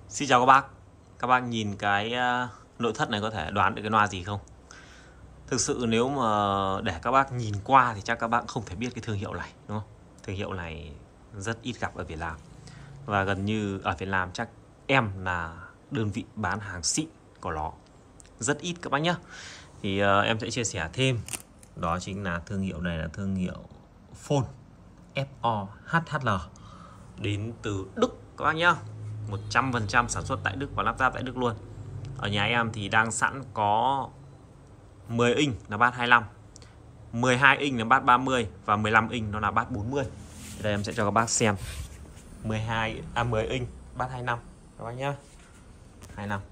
Xin chào các bác nhìn cái nội thất này có thể đoán được cái loa gì không? Thực sự nếu mà để các bác nhìn qua thì chắc các bác không thể biết cái thương hiệu này, đúng không? Thương hiệu này rất ít gặp ở Việt Nam. Và gần như ở Việt Nam chắc em là đơn vị bán hàng xịn của nó. Rất ít các bác nhé. Thì em sẽ chia sẻ thêm. Đó chính là thương hiệu này là thương hiệu Phôn FOHHL, đến từ Đức các bác nhé. 100% sản xuất tại Đức và lắp ráp tại Đức luôn. Ở nhà em thì đang sẵn có 10 inch là bass 25, 12 inch là bass 30 và 15 inch nó là bass 40. Thì đây em sẽ cho các bác xem 10 inch bass 25 các bác nhé. 25.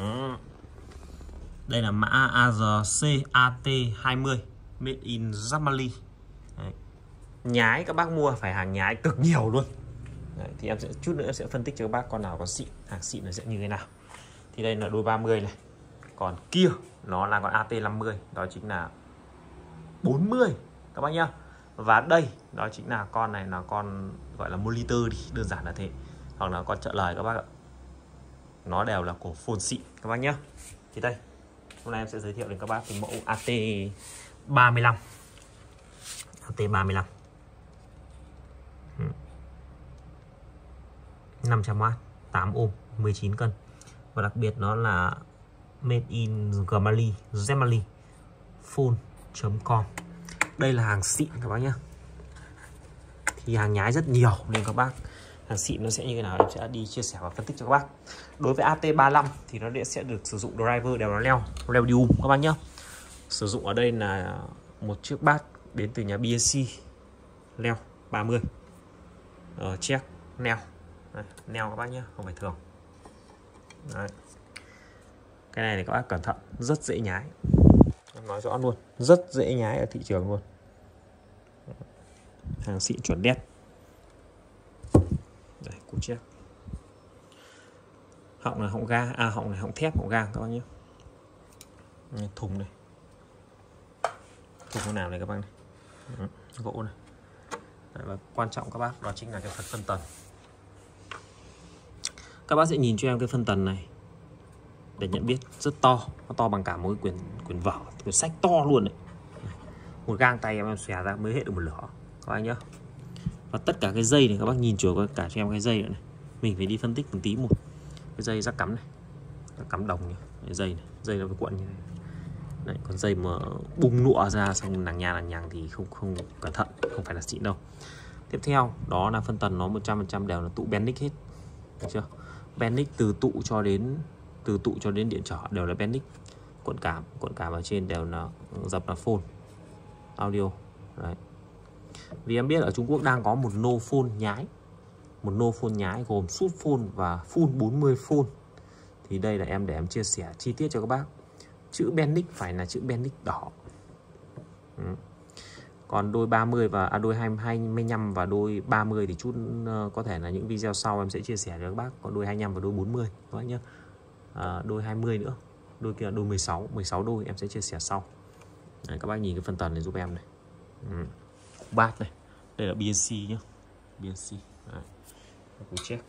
Đây là mã AZCAT20 made in Germany. Nhái các bác mua phải hàng nhái cực nhiều luôn. Đấy, thì em sẽ chút nữa sẽ phân tích cho các bác con nào có xịn, hàng xịn nó sẽ như thế nào. Thì đây là đôi 30 này. Còn kia nó là con AT50, đó chính là 40 các bác nhá. Và đây đó chính là con này là con gọi là monitor đi, đơn giản là thế. Hoặc là con trợ lời các bác ạ. Nó đều là của Phôn xịn các bác nhá. Thì đây, hôm nay em sẽ giới thiệu đến các bác cái mẫu AT35. AT35 500W, 8 ohm, 19 cân. Và đặc biệt nó là made in Germany, phone.com. Đây là hàng xịn các bác nhé. Thì hàng nhái rất nhiều nên các bác, hàng xịn nó sẽ như thế nào em sẽ đi chia sẻ và phân tích cho các bác. Đối với AT35 thì nó sẽ được sử dụng driver đều là leo đi các bác nhé. Sử dụng ở đây là một chiếc bass đến từ nhà BSC leo 30 check neo. Neo các bác nhé, không phải thường. Đấy. Cái này thì các bác cẩn thận, rất dễ nhái. Em nói rõ luôn, rất dễ nhái ở thị trường luôn. Hàng xịn chuẩn đét. Đây, cú check. Họng là họng ga, họng này họng thép, họng ga các bác nhé. Thùng này. Thùng nào này các bác này. Gỗ này. Đấy, và quan trọng các bác đó chính là cái phần phân tần. Các bác sẽ nhìn cho em cái phân tần này để nhận biết, rất to, nó to bằng cả một cái quyển vở, quyển sách to luôn đấy. Một gang tay em xòe ra mới hết được một lửa các bác nhá. Và tất cả cái dây này các bác nhìn chùa cả cho em cái dây nữa này. Mình phải đi phân tích từng tí một. Cái dây rắc cắm này, rắc cắm đồng này, cái dây này, dây nó cuộn như này. Đấy, còn dây mà bung nụa ra xong lằng nhằng thì không cẩn thận, không phải là xịn đâu. Tiếp theo đó là phân tần, nó 100% đều là tụ Bendix hết, được chưa? Bendix từ tụ cho đến điện trở đều là Bendix. Cuộn cảm ở trên đều là dập là Phôn audio. Đấy. Vì em biết ở Trung Quốc đang có một nô phôn nhái, gồm sút phôn và full 40 phôn. Thì đây là để em chia sẻ chi tiết cho các bác. Chữ Bendix phải là chữ Bendix đỏ. Còn đôi 30 và đôi 25 và đôi 30 thì chút có thể là những video sau em sẽ chia sẻ cho các bác. Còn đôi 25 và đôi 40 các bác nhé. Đôi 20 nữa, đôi kia là đôi 16 đôi em sẽ chia sẻ sau. Đấy, các bác nhìn cái phân tần này giúp em này. Bass này, đây là BNC nhé, BNC. Đấy. Check.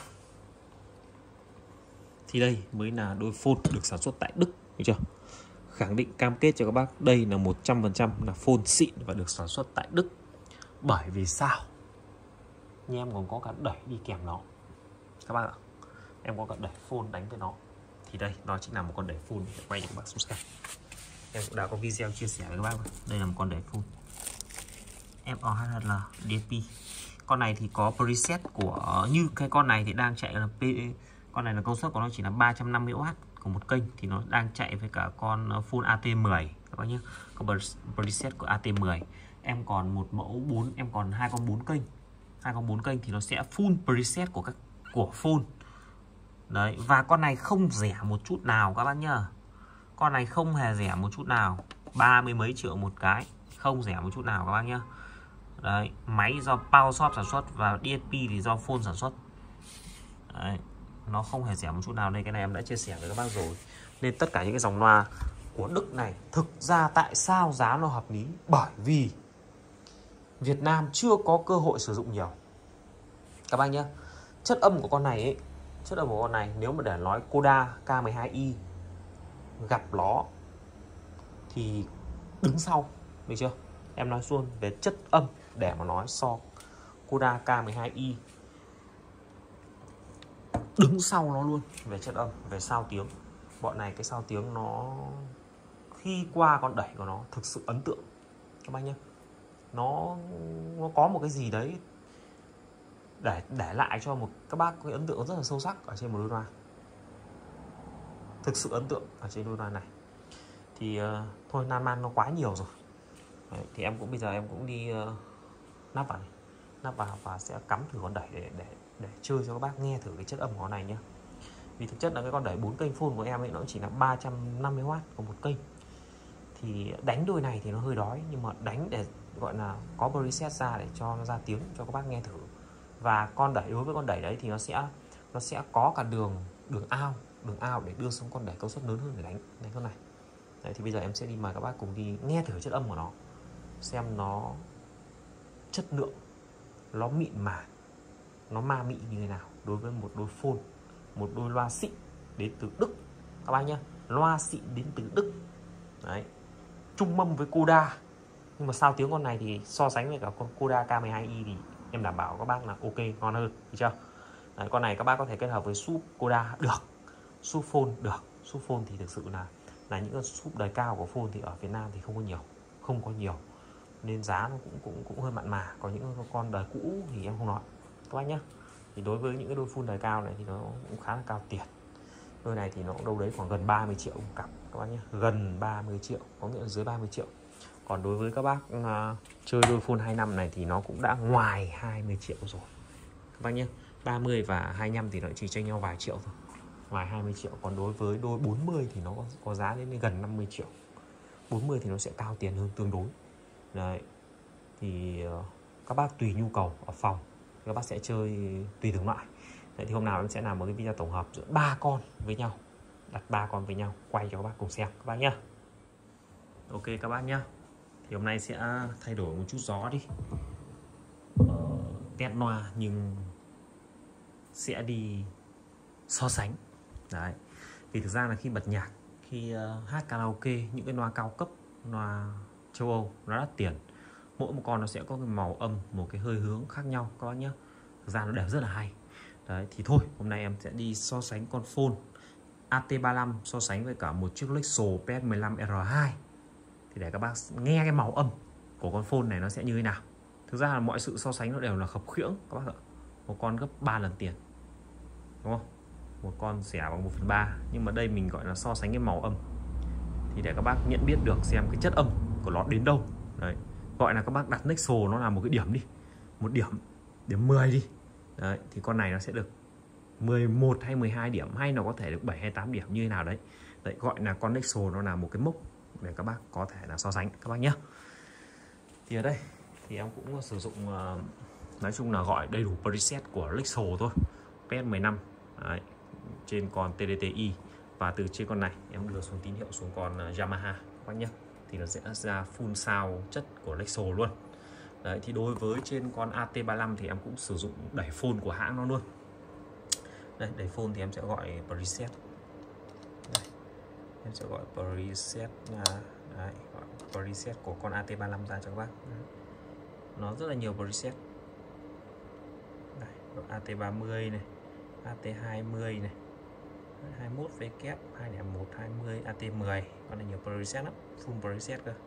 Thì đây mới là đôi phôn được sản xuất tại Đức, được chưa? Khẳng định cam kết cho các bác đây là 100% là phôn xịn và được sản xuất tại Đức. Bởi vì sao? Nhưng em còn có cả đẩy đi kèm nó các bác ạ. Em có cả đẩy phôn đánh với nó. Thì đây, nó chính là một con đẩy phôn để quay cho các bác xuống xem. Em cũng đã có video chia sẻ với các bác. Đây là một con đẩy phôn FOHL DP. Con này thì có preset của, như cái con này thì đang chạy là con này là công suất của nó chỉ là 350W của một kênh, thì nó đang chạy với cả con full AT10 các bác nhé. Có preset của AT10. Em còn một mẫu 4, em còn hai con 4 kênh. Hai con 4 kênh thì nó sẽ full preset của Phôn. Đấy, và con này không rẻ một chút nào các bác nhá. Con này không hề rẻ một chút nào. 30 mấy triệu một cái, không rẻ một chút nào các bác nhá. Đấy, máy do PowerShop sản xuất và DSP thì do Phôn sản xuất. Đấy, nó không hề rẻ một chút nào. Đây, cái này em đã chia sẻ với các bác rồi. Nên tất cả những cái dòng loa của Đức này, thực ra tại sao giá nó hợp lý? Bởi vì Việt Nam chưa có cơ hội sử dụng nhiều các bác nhé. Chất âm của con này ấy, chất âm của con này nếu mà để nói Koda K12i gặp nó thì đứng sau, được chưa? Em nói luôn về chất âm để mà nói so Koda K12i đứng sau nó luôn về chất âm, về sao tiếng. Bọn này cái sao tiếng nó khi qua con đẩy của nó thực sự ấn tượng các bác nhé. Nó có một cái gì đấy để lại cho các bác cái ấn tượng rất là sâu sắc ở trên một đôi loa. Thực sự ấn tượng ở trên đôi loa này. Thì thôi nan man nó quá nhiều rồi. Đấy, thì em cũng bây giờ em cũng đi nắp vào và sẽ cắm thử con đẩy để chơi cho các bác nghe thử cái chất âm của con này nhé. Vì thực chất là cái con đẩy 4 kênh phone của em ấy nó chỉ là 350W của một kênh. Thì đánh đôi này thì nó hơi đói, nhưng mà đánh để gọi là có preset ra để cho nó ra tiếng cho các bác nghe thử. Và con đẩy, đối với con đẩy đấy thì nó sẽ có cả đường out để đưa xuống con đẩy công suất lớn hơn để đánh con này. Đấy, thì bây giờ em sẽ đi mời các bác cùng đi nghe thử chất âm của nó, xem nó chất lượng, nó mịn mà, nó ma mị như thế nào đối với một đôi phone, một đôi loa xịn đến từ Đức các bác nhé. Loa xịn đến từ Đức đấy, chung mâm với Koda. Nhưng mà sao tiếng con này thì so sánh với cả con Koda K12i thì em đảm bảo các bác là ok, ngon hơn, được chưa? Đấy, con này các bác có thể kết hợp với sub Koda được, sub phone được. Sub phone thì thực sự là những con sub đời cao của phone thì ở Việt Nam thì không có nhiều nên giá nó cũng hơi mặn mà. Có những con đời cũ thì em không nói các bác nhé. Thì đối với những cái đôi phone đời cao này thì nó cũng khá là cao tiền. Đôi này thì nó cũng đâu đấy khoảng gần 30 triệu một cặp các bác nhé, gần 30 triệu, có nghĩa là dưới 30 triệu. Còn đối với các bác chơi đôi phone 25 này thì nó cũng đã ngoài 20 triệu rồi các bác nhé. 30 và 25 thì nó chỉ chênh nhau vài triệu thôi, ngoài 20 triệu. Còn đối với đôi 40 thì nó có giá đến gần 50 triệu. 40 thì nó sẽ cao tiền hơn tương đối. Đấy. Thì các bác tùy nhu cầu ở phòng, các bác sẽ chơi tùy từng loại. Đấy, thì hôm nào em sẽ làm một cái video tổng hợp giữa 3 con với nhau, đặt 3 con với nhau, quay cho các bác cùng xem các bác nhé. Ok các bác nhé. Thì hôm nay sẽ thay đổi một chút gió đi, test loa nhưng sẽ đi so sánh. Đấy. Vì thực ra là khi bật nhạc, khi hát karaoke, những cái loa cao cấp, loa châu Âu nó đắt tiền, mỗi một con nó sẽ có cái màu âm, một cái hơi hướng khác nhau các bác nhé. Thực ra nó đều rất là hay. Đấy, thì thôi hôm nay em sẽ đi so sánh con phone AT35 so sánh với cả một chiếc Lexo PS15R2 thì để các bác nghe cái màu âm của con phone này nó sẽ như thế nào. Thực ra là mọi sự so sánh nó đều là khập khiễng các bác ạ. Một con gấp 3 lần tiền, đúng không? Một con rẻ bằng 1/3, nhưng mà đây mình gọi là so sánh cái màu âm thì để các bác nhận biết được xem cái chất âm của nó đến đâu. Đấy, gọi là các bác đặt Lexo nó là một cái điểm đi, một điểm 10 đi. Đấy, thì con này nó sẽ được 11 hay 12 điểm, hay nó có thể được 7 hay 8 điểm như thế nào đấy. Đấy, gọi là con Lexo nó là một cái mốc để các bác có thể là so sánh các bác nhé. Thì ở đây thì em cũng sử dụng nói chung là gọi đầy đủ preset của Lexo thôi, PS15 đấy, trên con TDTI, và từ trên con này em đưa xuống tín hiệu xuống con Yamaha các bác nhé, thì nó sẽ ra full sound chất của Lexo luôn. Đấy, thì đối với trên con AT35 thì em cũng sử dụng đẩy phone của hãng nó luôn. Đây, đẩy phone thì em sẽ gọi preset. Đây, em sẽ gọi preset nha. Đấy, gọi preset của con AT35 ra cho các bác. Đấy. Nó rất là nhiều preset. Đây, AT30 này, AT20 này, 21W, 201, 20, AT10, con này nhiều preset lắm, full preset cơ.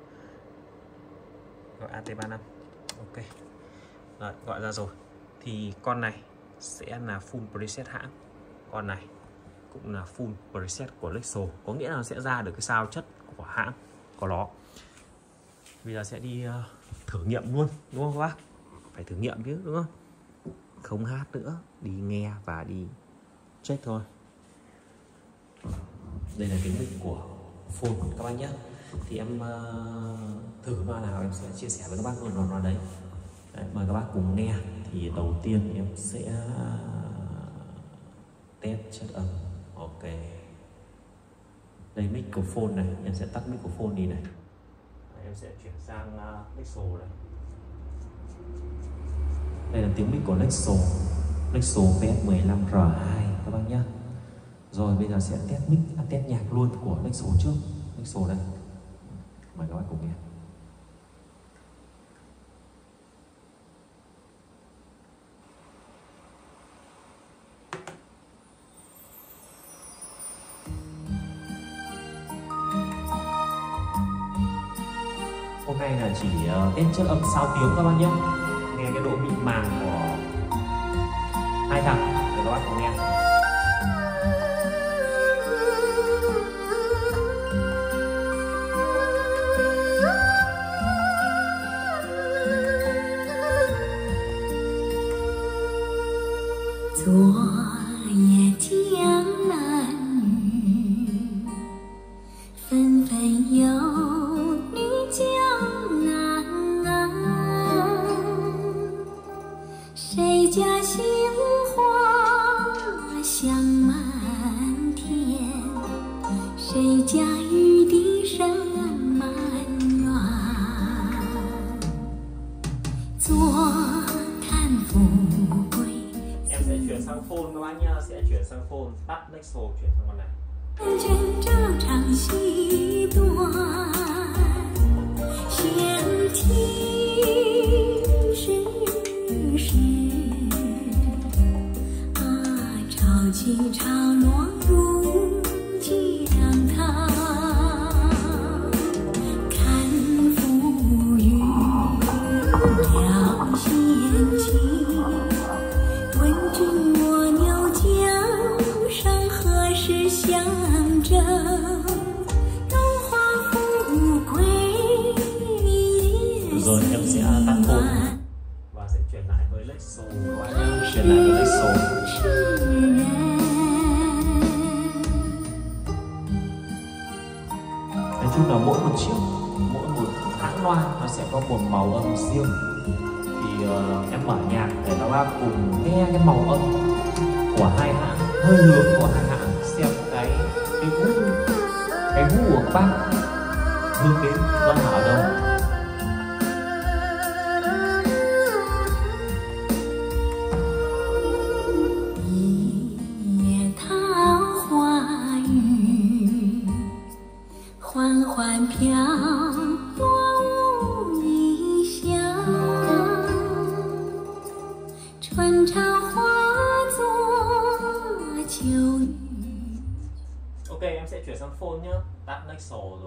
Gọi AT35. Ok. Rồi, gọi ra rồi. Thì con này sẽ là full preset hãng. Con này cũng là full preset của Lexo, có nghĩa là nó sẽ ra được cái sound chất của hãng của nó. Bây giờ sẽ đi thử nghiệm luôn, đúng không các bác? Phải thử nghiệm chứ, đúng không? Không hát nữa, đi nghe và đi check thôi. Đây là tiếng mic của phone các bác nhé. Thì em thử loa nào em sẽ chia sẻ với các bác luôn loa đấy. Đấy, mời các bác cùng nghe. Thì đầu tiên em sẽ test chất âm. Ok. Đây mic của phone này, em sẽ tắt mic của phone đi này. Đấy, em sẽ chuyển sang Lexo này. Đây là tiếng mic của Lexo PS15R2 các bác nhé. Rồi bây giờ sẽ test mic, test nhạc luôn của Nexo trước. Nexo đây, mời các bạn cùng nghe. Hôm nay là chỉ test chất âm sao tiếng các bạn nhé. Nghe cái độ mịn màng của hai thằng để các bạn cùng nghe. 昨夜江南雨，纷纷有女江南啊。谁家杏花香满天？谁家玉笛声满园？坐看富贵。 Em sẽ chuyển sang phone các bạn nhá, sẽ chuyển sang phone, tắt Nexo chuyển sang con này. 见这场戏段，闲情世事啊，潮起潮落入江塘，看浮云聊闲情。 问君我牛角上何时相争？荣华富贵也 Rồi em sẽ tắt phone và sẽ chuyển lại với Nexo các bạn nhé. Chuyển lại với Nexo. Nói chung là mỗi một chiếc, mỗi một hãng loa nó sẽ có một màu âm riêng. Thì em mở nhạc để các bác cùng nghe cái màu âm của hai hãng, hơi hướng của hai hãng, xem cái gu của các bác hướng đến nó là ở đâu. Ok, em sẽ chuyển sang phone nhé. Tắt Nexo rồi.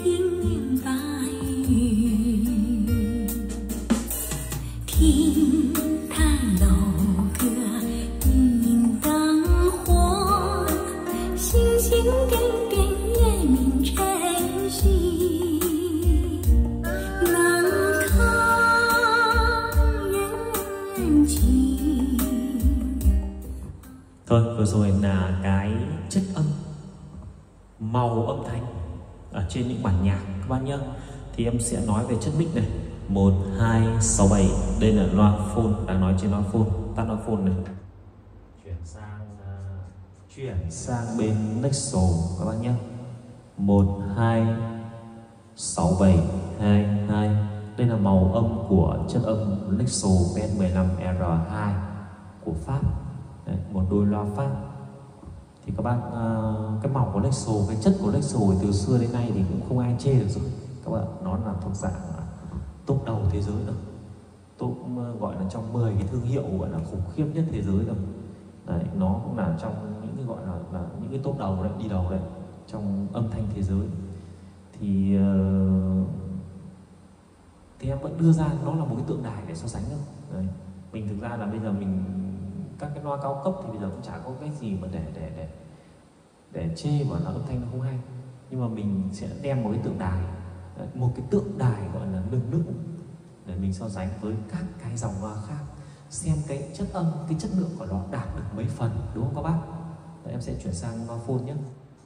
Thôi, vừa rồi là cái chất âm, màu âm thanh ở trên những bản nhạc các bạn nhé. Thì em sẽ nói về chất mic này. 1, 2, 6, 7. Đây là loa phone, đang nói trên loa phone. Tắt loa phone này. Chuyển sang bên Nexo các bạn nhé. 1, 2, 6, 7, 2, 2. Đây là màu âm của chất âm Nexo PS15R2 của Pháp. Đấy, một đôi loa Pháp. Thì các bác, cái màu của Nexo, cái chất của Nexo từ xưa đến nay thì cũng không ai chê được rồi các bạn. Nó là thuộc dạng top đầu thế giới rồi, top gọi là trong 10 cái thương hiệu gọi là khủng khiếp nhất thế giới rồi. Đấy, nó cũng là trong những cái gọi là những cái top đầu đấy, đi đầu đấy trong âm thanh thế giới. Thì em vẫn đưa ra nó là một cái tượng đài để so sánh đâu. Đấy. Mình thực ra là bây giờ mình các cái loa cao cấp thì bây giờ cũng chả có cái gì mà để chê bảo là âm thanh nó không hay, nhưng mà mình sẽ đem một cái tượng đài, một cái tượng đài gọi là lừng lững để mình so sánh với các cái dòng loa khác, xem cái chất âm, cái chất lượng của nó đạt được mấy phần, đúng không các bác? Đấy, em sẽ chuyển sang loa phone nhé.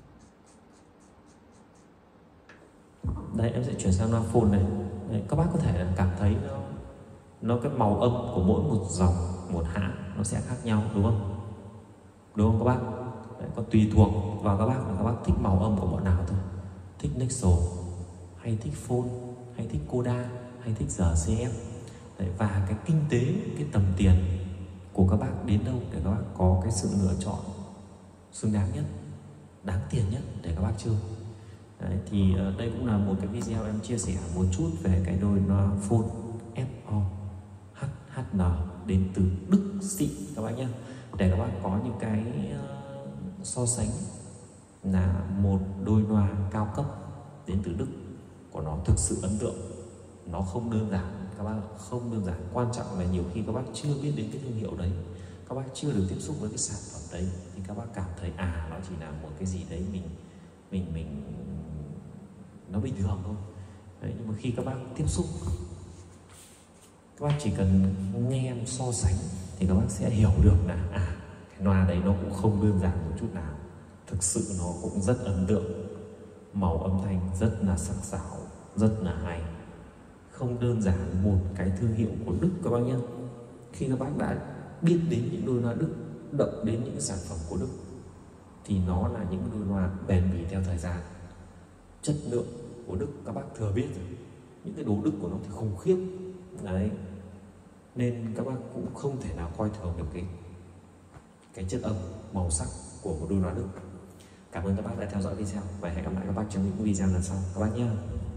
Đây, em sẽ chuyển sang loa phone này. Đấy, các bác có thể cảm thấy nó cái màu âm của mỗi một dòng, một hãng nó sẽ khác nhau, đúng không? Đúng không các bác? Đấy, còn tùy thuộc vào các bác là các bác thích màu âm của bọn nào thôi. Thích Nexo, hay thích phone, hay thích Koda, hay thích RCF. Đấy, và cái kinh tế, cái tầm tiền của các bác đến đâu để các bác có cái sự lựa chọn xứng đáng nhất. đáng tiền nhất để các bác chơi. Đấy, thì đây cũng là một cái video em chia sẻ một chút về cái đôi loa phone FO HHN đến từ Đức xịn các bác nhé, để các bác có những cái so sánh là một đôi loa cao cấp đến từ Đức của nó thực sự ấn tượng. Nó không đơn giản các bác, không đơn giản. Quan trọng là nhiều khi các bác chưa biết đến cái thương hiệu đấy, các bác chưa được tiếp xúc với cái sản phẩm đấy, thì các bác cảm thấy nó chỉ là một cái gì đấy mình nó bình thường thôi. Đấy, nhưng mà khi các bác tiếp xúc, các bác chỉ cần nghe so sánh thì các bác sẽ hiểu được là cái loa đấy nó cũng không đơn giản một chút nào. Thực sự nó cũng rất ấn tượng, màu âm thanh rất là sắc sảo, rất là hay. Không đơn giản một cái thương hiệu của Đức các bác nhé. Khi các bác đã biết đến những đôi loa Đức, động đến những sản phẩm của Đức, thì nó là những đôi loa bền bỉ theo thời gian. Chất lượng của Đức các bác thừa biết rồi, những cái đồ Đức của nó thì khủng khiếp đấy, nên các bác cũng không thể nào coi thường được cái chất âm, màu sắc của một đôi loa Đức. Cảm ơn các bác đã theo dõi video và hẹn gặp lại các bác trong những video lần sau các bác nhé.